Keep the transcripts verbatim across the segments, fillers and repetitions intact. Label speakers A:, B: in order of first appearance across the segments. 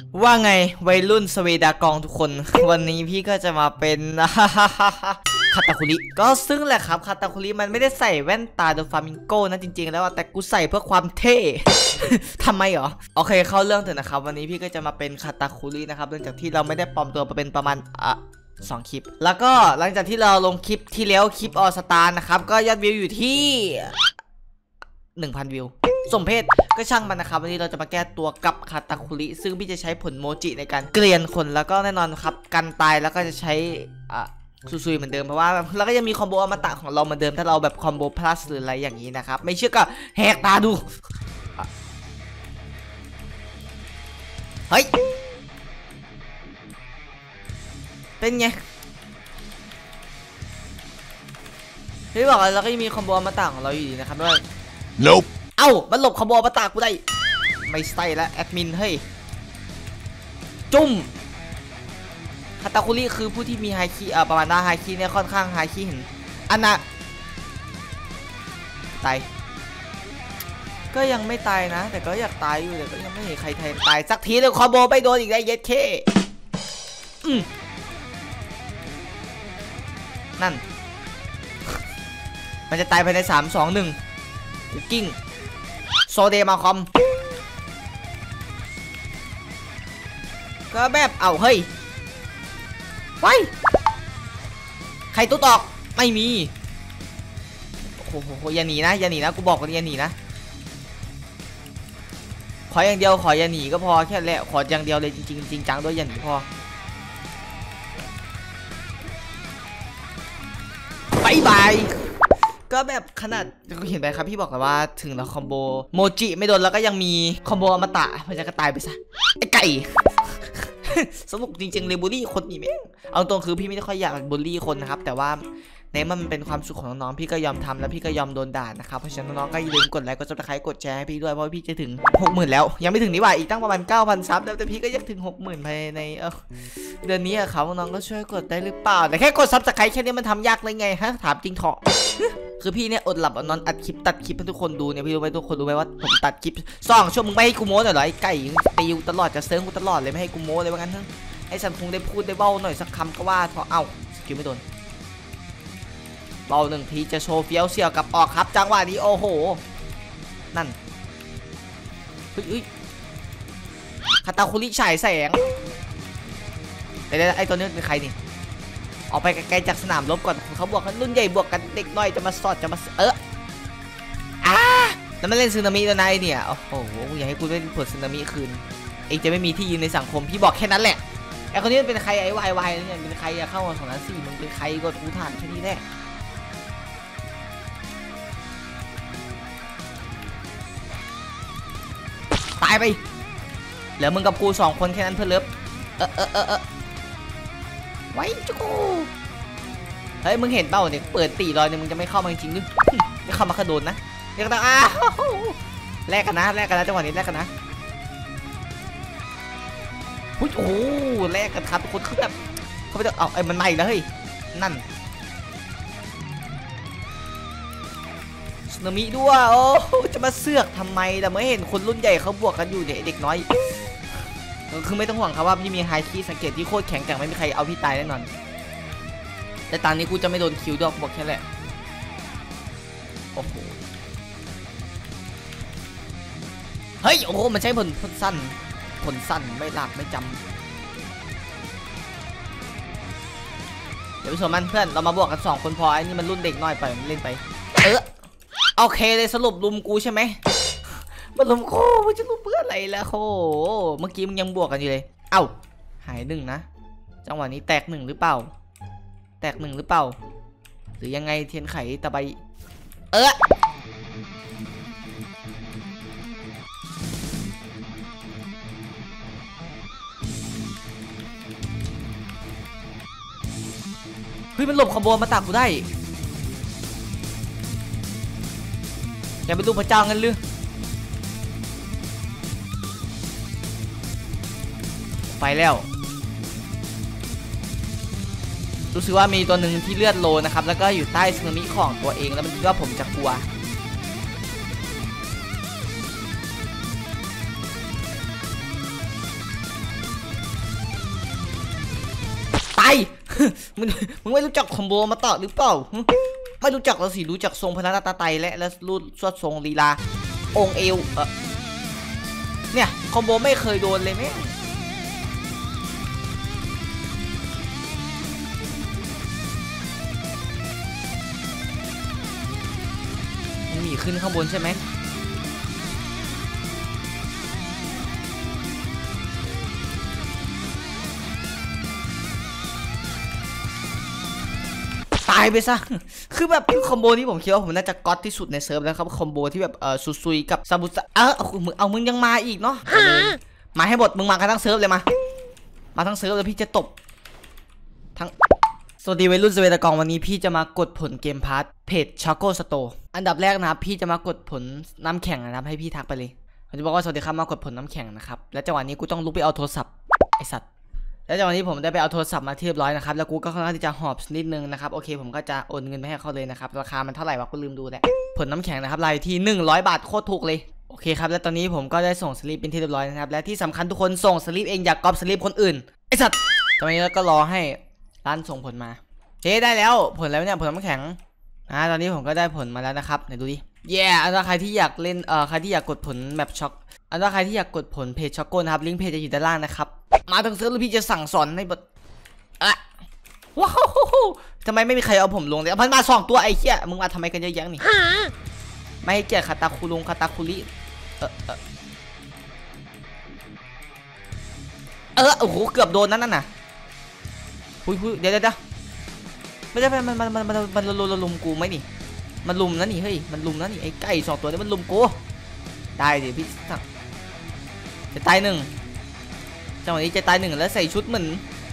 A: ว่าไงวัยรุ่นสเวดากองทุกคนวันนี้พี่ก็จะมาเป็นคาตาคุริก็ซึ่งแหละครับคาตาคุริมันไม่ได้ใส่แว่นตาโดฟามิงโกนะจริงๆแล้วแต่กูใส่เพื่อความเท่ ทำไมหรอโอเคเข้าเรื่องเถอะนะครับวันนี้พี่ก็จะมาเป็นคาตาคุรินะครับเนื่องจากที่เราไม่ได้ปลอมตัวมาเป็นประมาณอ่ะสองคลิปแล้วก็หลังจากที่เราลงคลิปที่แล้วคลิปออสตาร์นะครับก็ยอดวิวอยู่ที่หนึ่งพันวิวสมเพศก็ช่างมันนะครับวันนี้เราจะมาแก้ตัวกับคาตาคุริซึ่งพี่จะใช้ผลโมจิในการเกลียนคนแล้วก็แน่นอนครับกันตายแล้วก็จะใช้อ่ะซุยๆเหมือนเดิมเพราะว่าเราก็ยังมีคอมโบอมตะของเราเหมือนเดิมถ้าเราแบบคอมโบพลัสหรืออะไรอย่างนี้นะครับไม่เชื่อก็แหกตาดูเฮ้ยเป็นไงพี่บอกเราก็ยังมีคอมโบอมตะของเราอยู่ดีนะครับด้วย
B: Nope
A: เอ้ามันหลบคอมโบอมตะกูได้ไม่ใช่แล้วแอดมินเฮ้ยจุ่มคาตาคุริคือผู้ที่มีไฮคีเอ่อประมาณว่าไฮคีเนี่ยค่อนข้างไฮคีเห็นอันน่ะตายก็ยังไม่ตายนะแต่ก็อยากตายอยู่แต่ก็ยังไม่เห็นใครตายสักทีเลยคอมโบไปโดนอีกได้เย็ดเคอืมนั่นมันจะตายภายในสามสองหนึ่งกิ้งโซเดมาคอมก็แบบเอาเฮ้ยไปใครตุ๊ดออกไม่มีโอ้โหอย่าหนีนะอย่าหนีนะกูบอกกันอย่าหนีนะขออย่างเดียวขออย่าหนีก็พอแค่แหละขออย่างเดียวเลยจริงจริงจังด้วยอย่าหนีพอบายบายก็แบบขนาดเห็นไหมครับพี่บอกเลยว่าถึงแล้วคอมโบโมจิไม่โดนแล้วก็ยังมีคอมโบอมตะมันจะกระตายไปซะไอ้ไก่สนุกจริงๆเลยบูลลี่คนนี่แม่งเอาตรงคือพี่ไม่ได้ค่อยอยากบูลลี่คนนะครับแต่ว่าในมันเป็นความสุขของน้องๆพี่ก็ยอมทำแล้วพี่ก็ยอมโดนด่านะครับเพราะฉะนั้นน้องๆก็อย่าลืมกดไลค์กดซับสไครต์กดแชร์ให้พี่ด้วยเพราะพี่จะถึง หกหมื่น แล้วยังไม่ถึงนี่หว่าอีกตั้งประมาณ เก้าพัน ซับแต่พี่ก็ยังถึง หกหมื่น ภายในเออเดือนนี้อะครับน้องก็ช่วยกดได้หรือเปล่าแต่แค่กดซับสไครต์แค่นี้มันทำยากเลยไงฮะถามจริงเถอะคือพี่เนี่ยอดหลับอดนอนอัดคลิปตัดคลิปให้ทุกคนดูเนี่ยพี่รู้ไหมทุกคนรู้ไหมว่าผมตัดคลิปสองชั่วโมงไม่ให้กูโม้หน่อยเหรอไอ้ไก่ตีกูตลอดจะเซิร์ฟกูตลอดเลยไม่ให้กูโม้เลยว่างั้นเถอะไอ้สันคงได้พูดได้เบ้าหน่อยสักคำก็ว่าพอเอ้าสกิลไม่โดนเบ้าหนึ่งทีจะโชว์เฟี้ยวเสี่ยวกับออกครับจังหวะนี้โอ้โหนั่นเฮ้ยคาตาคุริฉายแสงแต่ไอ้ตัวนี้เป็นใครนี่ออกไปไกลๆจากสนามรบก่อนเขาบวกกันรุ่นใหญ่บวกกันเด็กน้อยจะมาสอดจะมาเอออ่าแล้วมันเล่นซึนามิแล้วนายเนี่ยโอ้โหอยากให้กูเล่นผลซึนามิคืนเองจะไม่มีที่ยืนในสังคมพี่บอกแค่นั้นแหละไอ้คนนี้เป็นใครไอ้วายวายเนี่ยเป็นใครอะเข้ามาสองล้านสี่มึงเป็นใครก็กูถามแค่นี้แหละตายไปเหลือมึงกับกูสองคนแค่นั้นเพื่อนเลิฟเออเออเออเออไว้จุกูเฮ้ยมึงเห็นเปล่าเนี่ยเปิดตีรอยเนี่ยมึงจะไม่เข้ามาจริงๆนึกไม่เข้ามาขโดนนะเดี๋ยวต้องอ้าวแลกกันนะแลกกันนะจังหวะนี้แลกกันนะหุ้ยโอ้แลกกันครับทุกคนคือแบบเขาไปจะเอาไอ้มันใหม่แล้วเฮ้ยนั่นสึนามิด้วยโอ้จะมาเสือกทำไมแต่เมื่อเห็นคนรุ่นใหญ่เขาบวกกันอยู่เนี่ยเด็กน้อยคือไม่ต้องห่วงครับว่าพี่มีไฮคีสังเกตที่โคตรแข็งแกร่งไม่มีใครเอาพี่ตายแน่นอนแต่ตอนนี้กูจะไม่โดนคิวดอกบอกแค่แหละโอ้โหเฮ้ยโอ้โหมันใช้ผลผลสั้นผลสั้นไม่หลักไม่จำเดี๋ยวไปชมมันเพื่อนเรามาบวกกันสองคนพอไอ้นี่มันรุ่นเด็กน้อยไปมันเล่นไปเออโอเคเลยสรุปลุมกูใช่ไหมมันลุมโค้มันจะลุมเพื่ออะไรล่ะโค้เมื่อกี้มึงยังบวกกันอยู่เลยเอ้าหายหนึ่งนะจังหวะนี้แตกหนึ่งหรือเปล่าแตกหนึ่งหรือเปล่าหรือยังไงเทียนไขตะไบเออเฮ้ยมันหลบคอมโบมาตากกูได้แกเป็นลูกพระเจ้างั้นหรือไปแล้วรู้สึกว่ามีตัวหนึ่งที่เลือดโลนะครับแล้วก็อยู่ใต้สึนามิของตัวเองแล้วมันคิดว่าผมจะกลัวายมึงมึงไม่รู้จักคอมโบมาต่อหรือเปล่าไม่รู้จักเราสิรู้จักทรงพระนาตาไตและและรูดสวดทรงลีลาองเอวเออเนี่ยคอมโบไม่เคยโดนเลยแม่มันหนีขึ้นข้างบนใช่ไหมตายไปซะคือแบบคอมโบนี้ผมคิดว่าผมน่าจะก๊อตที่สุดในเซิร์ฟแล้วครับคอมโบที่แบบเออซุยกับซาบุสะเออเอามึงเอามึงยังมาอีกเนาะมาให้หมดมึงมากันทั้งเซิร์ฟเลยมามาทั้งเซิร์ฟเลยพี่จะตบทั้งสวัสดีวัยรุ่นสเวตกองวันนี้พี่จะมากดผลเกมพาร์ทเพจชาโกสโตอันดับแรกนะครับพี่จะมากดผลน้ำแข็งนะครับให้พี่ทักไปเลยผมจะบอกว่าสวัสดีครับมากดผลน้ำแข็งนะครับและจังหวะนี้กูต้องลุกไปเอาโทรศัพท์ไอสัตว์แล้วจากวันนี้ผมได้ไปเอาโทรศัพท์มาเรียบร้อยนะครับแล้วกูก็ค่อนข้างที่จะหอบนิดนึงนะครับโอเคผมก็จะโอนเงินไปให้เขาเลยนะครับราคามันเท่าไหร่วะกูลืมดูแหละผลน้ำแข็งนะครับรายที่หนึ่งร้อยบาทโคตรถูกเลยโอเคครับแล้วตอนนี้ผมก็ได้ส่งสลิปเป็นที่เรียบร้อยนะครับและที่สำคัญทุกคนส่งสลิปเองอย่ากก๊อปสลิปคนอื่นไอสัตว์ตอนนี้เราก็รอให้ร้านส่งผลมาเจ๊ได้แล้วผลแล้วเนี่ยผลน้ำแข็งอ่าตอนนี้ผมก็ได้ผลมาแล้วนะครับไหนดูดิเย่อันว่าใครที่อยากเล่นเอ่อใครที่อยากกดผลแบบช็อกอันว่าใครที่อยากกดผลเพจช็อกโก้นะครับลิงก์เพจจะอยู่ด้านล่างนะครับมาทางเซิร์ฟแล้วพี่จะสั่งสอนในบทอะว้าวทำไมไม่มีใครเอาผมลงเลยพันมาสองตัวไอ้เหี้ยมึงมาทำไมกันเยอะแยะนี่ไม่ให้เกียรติคาตาคุลุงคาตาคุริเออเออเออโอ้โหเกือบโดนนั่นน่ะหุยหุยเดี๋ยวเดี๋ยวไม่ได้มันมันมันมันมันลุมกูไหมนี่มันลุมนะนี่เฮ้ยมันลุมนะนี่ไอ้ไก่สองตัวนี้มันลุมกูได้ดิพี่สั่งจะตายหนึ่งจังหวะนี้จะตายหนึ่งแล้วใส่ชุดเหมือน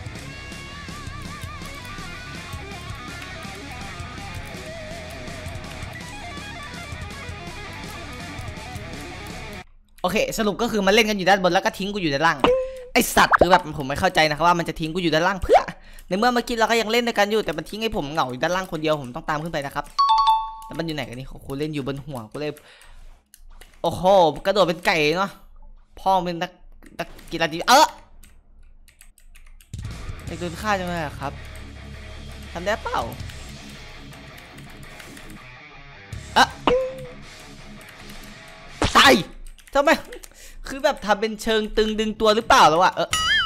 A: โอเคสรุปก็คือมันเล่นกันอยู่ด้านบนแล้วก็ทิ้งกูอยู่ด้านล่างไอสัตว์คือแบบผมไม่เข้าใจนะครับว่ามันจะทิ้งกูอยู่ด้านล่างเพื่อในเมื่อเมื่อกี้เราก็ยังเล่นด้วยกันอยู่แต่มันทิ้งให้ผมเหงาอยู่ด้านล่างคนเดียวผมต้องตามขึ้นไปนะครับแล้วมันอยู่ไหนกันนี่กูเล่นอยู่บนหัวกูเลยโอ้โหกระโดดเป็นไก่เนาะพ่อเป็นนักนักกีฬาดีเออไอ้โดนฆ่าจังเลยครับทำได้เปล่าเอะตายทำไมคือแบบทำเป็นเชิงตึงดึงตัวหรือเปล่าแล้วอะเออ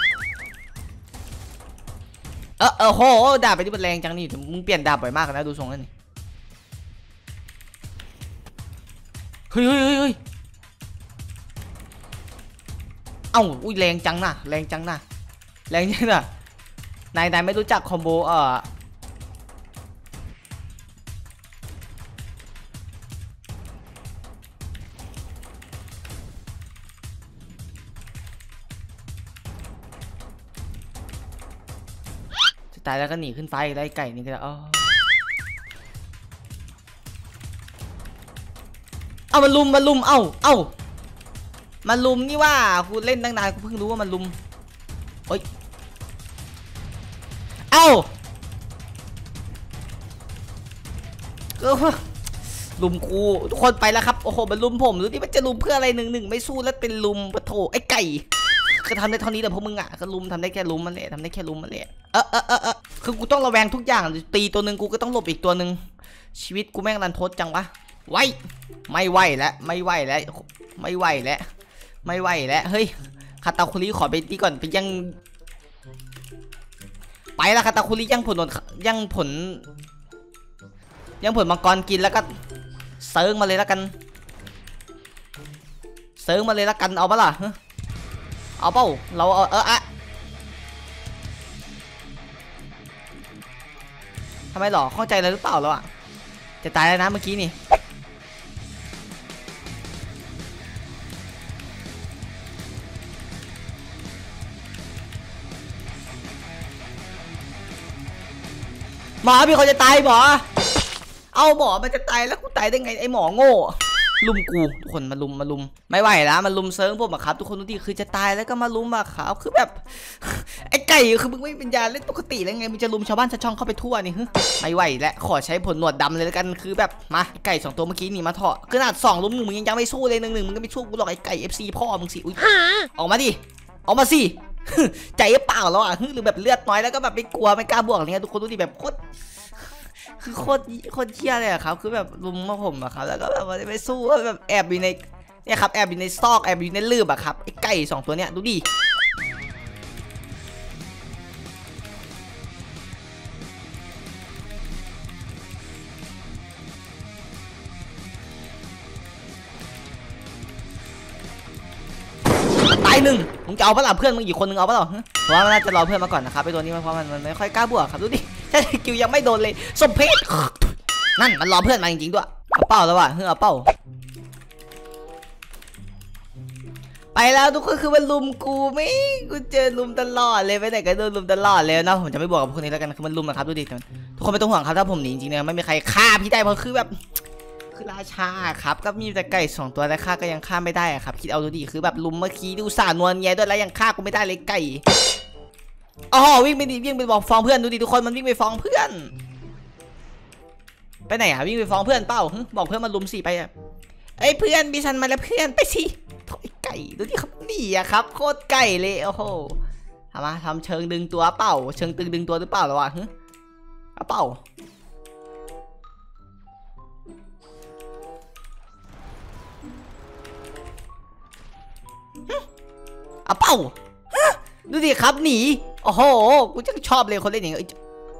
A: เออเออโหดาบไปที่มันแรงจังนี่มึงเปลี่ยนดาบบ่อยมากนะดูทรงแล้วนี่เฮ้ยเฮ้ยเฮ้ยเอ้าอุ้ยแรงจังนะแรงจังนะแรงจังนะนายนายไม่รู้จักคอมโบเออตายแล้วก็หนีขึ้นฟ้าอีกได้ไก่นี่ก็แล้วเอามันลุมมันลุมเอ้าเอ้ามันลุมนี่ว่ากูเล่นตั้งนานกูเพิ่งรู้ว่ามันลุมโอ๊ยเอ้าก็ลุมกูทุกคนไปแล้วครับโอ้โหมันลุมผมดูดิมันจะลุมเพื่ออะไรหนึ่งหนึ่งไม่สู้แล้วเป็นลุมปะโถไอ้ไก่ก็ทำได้เท่านี้แต่พวกมึงอ่ะก็ลุมทำได้แค่ลุมมันแหละทำได้แค่ลุมมันแหละเออเออเออเออคือกูต้องระแวงทุกอย่างตีตัวหนึ่งกูก็ต้องหลบอีกตัวหนึ่งชีวิตกูแม่งรันทดจังวะไว้ไม่ไหวแล้วไม่ไหวแล้วไม่ไหวแล้วไม่ไหวแล้วเฮ้ยคาตาคุริขอไปตีก่อนไปยังไปละคาตาคุริยังผลยังผลยังผลมังกรกินแล้วก็เซิร์งมาเลยแล้วกันเซิร์งมาเลยแล้วกันเอาปะล่ะเอาเปล่าเราเออเอออะทำไมหรอเข้าใจอะไรหรือเปล่าเราอะจะตายแล้วนะเมื่อกี้นี่หมอพี่เขาจะตายหมอเอาหมอมันจะตายแล้วกูตายได้ไงไอหมอโง่ลุมกูทุกคนมาลุมมาลุมไม่ไหวแล้วมาลุมเซิร์ฟผมอะครับทุกคนทุกทีคือจะตายแล้วก็มาลุมอะครับคือแบบไอ้ไก่คือมึงไม่เป็นยาเล่นปกติแล้วไงมึงจะลุมชาวบ้านชาวช่องเข้าไปทั่วนี่ฮึไม่ไหวแล้วขอใช้ผลหนวดดำเลยแล้วกันคือแบบมาไก่สองตัวเมื่อกี้นี่มาเถอะขนาดสองลุมหนึ่งมึงยังไม่สู้เลยหนึ่งหนึ่งมึงก็ไม่สู้กูหรอกไอ้ไก่เอฟซีพ่อมึงสิอุ้ยออกมาดิออกมาสิใจเปล่าแล้วอ่ะหรือแบบเลือดน้อยแล้วก็แบบไม่กลัวไม่กล้าบวกอะไรเงี้ยทุกคนดูดิแบบโคตรคือโคตรโคตรเชี่ยเลยอะครับคือแบบลุมมาผมอะครับแล้วก็แบบไปสู้แบบแอบอยู่ในเนี่ยครับแอบอยู่ในซอกแอบอยู่ในลืบอะครับไอ้ไก่สองตัวเนี้ยดูดิตายหนึ่งมึงจะเอาเปล่าเพื่อนมึงอีกคนนึงเอาเปล่าเพราะว่ามันน่าจะรอเพื่อนมาก่อนนะครับไอ้ตัวนี้เพราะมันมันไม่ค่อยกล้าบวกครับดูดิใช่กิวยังไม่โดนเลยสมเพชนั่นมันรอเพื่อนมาจริงๆด้วยเอาเป้าแล้วว่ะเฮ้ยเอาเป้าไปแล้วทุกคนคือมันลุมกูไม่กูเจอลุมตลอดเลยไปไหนก็โดนลุมตลอดเลยนะผมจะไม่บวกกับพวกนี้แล้วกันคือมันลุมนะครับดูดิทุกคนไม่ต้องห่วงครับถ้าผมหนีจริงๆเนี่ยไม่มีใครฆ่าพี่ได้เพราะคือแบบคือราชาครับก็มีแต่ไก่สองตัวแล้วฆ่าก็ยังฆ่าไม่ได้ครับคิดเอาดูดิคือแบบลุมเมื่อกี้ดูสานวลแย่ด้วยแล้วยังฆ่ากูไม่ได้เลยไก่อ๋อวิ่งไปดิวิ่งไปบอกฟ้องเพื่อนดูดิทุกคนมันวิ่งไปฟ้องเพื่อนไปไหนอะวิ่งไปฟ้องเพื่อนเปล่าบอกเพื่อนมาลุมสิไปอะไอ้เพื่อนบิชันมาแล้วเพื่อนไปสิโถ่ไก่ดูดิครับนี่อะครับโคตรไก่เลยโอ้โหทำมาทำเชิงดึงตัวเปล่าเชิงตึงดึงตัวหรือเปล่าหรอวะเอาเปล่าเอาเปล่าดูดิครับหนีโอ้โหกูจะชอบเลยคนเล่นอย่างเงี้ย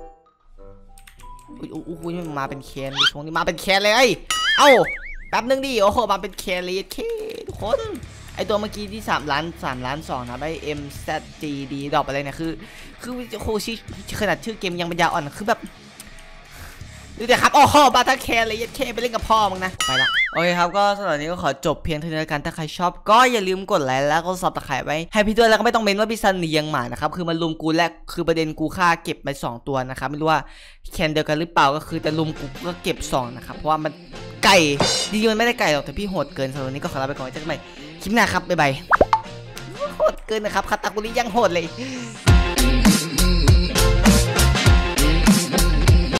A: อุ้ยอุ้ยมาเป็นแคนช่วงนี้มาเป็นแคนเลยไอ้เอ้าแป๊บนึงดิโอ้โหมาเป็นแคนเลยเคทุกคนไอตัวเมื่อกี้ที่สามล้านสามล้านสองนะไอเอ็มแซดจีดีดอกอะไรเนี่ยคือคือโคชิขนาดชื่อเกมยังปัญญาอ่อนคือแบบดูดิครับโอ้โหบาตาแคนเลยเคไปเล่นกับพ่อมึงนะไปละโอเคครับก็สำหรับนี้ก็ขอจบเพียงเท่านี้แล้วกันถ้าใครชอบก็อย่าลืมกดไลค์แล้วก็ซับสไครป์ไว้ให้พี่ด้วยแล้วก็ไม่ต้องเมนว่าพี่ซันนี่ยังหมานะครับคือมันลุมกูและคือประเด็นกูฆ่าเก็บไปสองตัวนะครับไม่รู้ว่าแคนเดียวกันหรือเปล่าก็คือแต่ลุมกูก็เก็บสองนะครับเพราะว่ามันไก่จริงๆมันไม่ได้ไก่หรอกแต่พี่โหดเกินสำหรับนี้ก็ขอลาไปก่อนเจอกันใหม่คลิปหน้าครับบ๊ายบายโหดเกินนะครับคาตาคุริยังโหดเลย